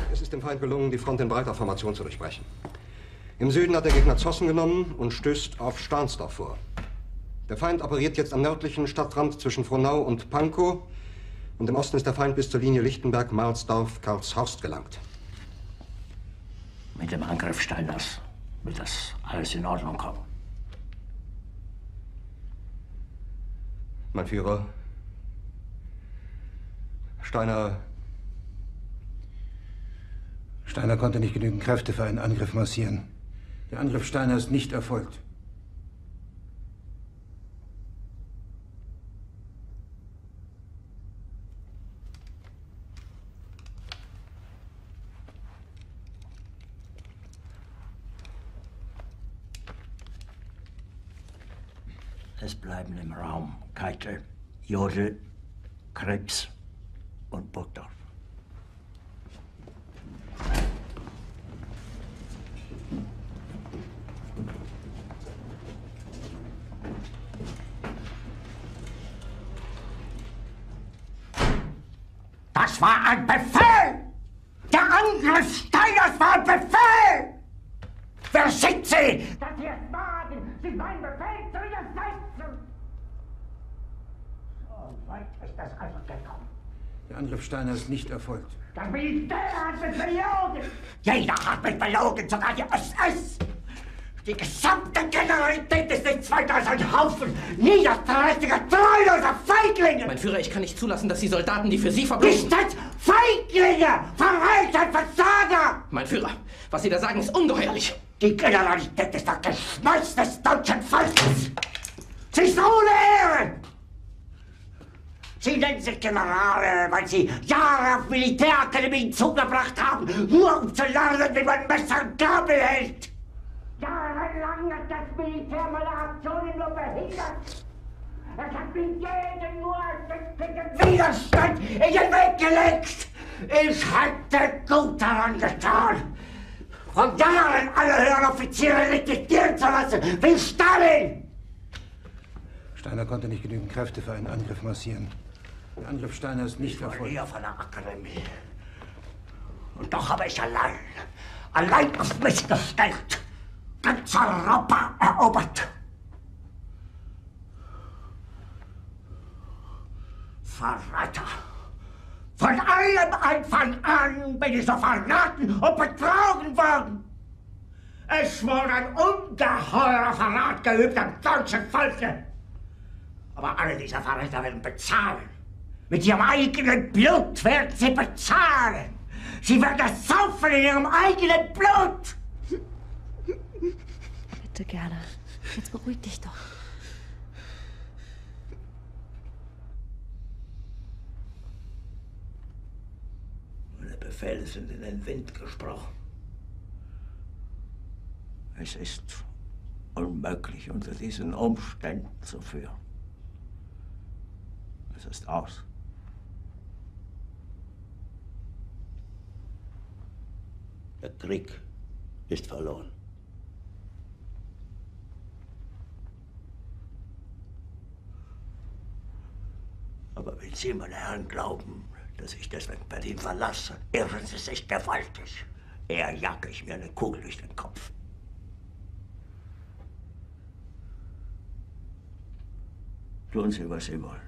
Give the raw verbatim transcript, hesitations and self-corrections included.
Es ist dem Feind gelungen, die Front in breiter Formation zu durchbrechen. Im Süden hat der Gegner Zossen genommen und stößt auf Stahnsdorf vor. Der Feind operiert jetzt am nördlichen Stadtrand zwischen Frohnau und Pankow. Und im Osten ist der Feind bis zur Linie Lichtenberg-Marsdorf-Karlshorst gelangt. Mit dem Angriff Steiners wird das alles in Ordnung kommen. Mein Führer, Steiner... Steiner konnte nicht genügend Kräfte für einen Angriff massieren. Der Angriff Steiner ist nicht erfolgt. Es bleiben im Raum Keitel, Jodl, Krebs und Burgdorf. Das war ein Befehl! Der Angriff Steiners war ein Befehl! Wer schickt Sie? Dass Sie es wagen, sich meinen Befehl zu widersetzen! So weit ist das also gekommen. Der Angriff Steiner ist nicht erfolgt. Das Militär hat mich belogen! Jeder hat mich belogen, sogar die S S! Die gesamte Generalität ist nichts weiter als ein Haufen niederträchtiger, treuloser Feiglinge! Mein Führer, ich kann nicht zulassen, dass die Soldaten, die für Sie verbringen... Nicht als Feiglinge! Verreiter, Versager! Mein Führer, was Sie da sagen, ist ungeheuerlich! Die Generalität ist das Geschmeiß des deutschen Volkes! Sie ist ohne Ehre! Sie nennen sich Generale, weil Sie Jahre auf Militärakademien zugebracht haben, nur um zu lernen, wie man Messer und Gabel hält! Jahrelang hat das Militär meine Aktionen nur behindert. Es hat mir jeden nur erschöpflichen Widerstand in den Weg gelegt. Ich hätte gut daran getan, von Jahren alle höheren Offiziere liquidieren zu lassen, wie Stalin. Steiner konnte nicht genügend Kräfte für einen Angriff massieren. Der Angriff Steiner ist nicht Ich war erfolgt. hier von der Akademie. Und doch habe ich allein, allein auf mich gestellt, ganz Europa erobert. Verräter! Von allem Anfang an bin ich so verraten und betrogen worden. Es wurde ein ungeheurer Verrat geübt am deutschen Volke. Aber alle diese Verräter werden bezahlen. Mit ihrem eigenen Blut werden sie bezahlen. Sie werden es saufen in ihrem eigenen Blut. Bitte gerne. Jetzt beruhig dich doch. Meine Befehle sind in den Wind gesprochen. Es ist unmöglich, unter diesen Umständen zu führen. Es ist aus. Der Krieg ist verloren. Aber wenn Sie, meine Herren, glauben, dass ich deswegen Berlin verlasse, irren Sie sich gewaltig. Eher jage ich mir eine Kugel durch den Kopf. Tun Sie, was Sie wollen.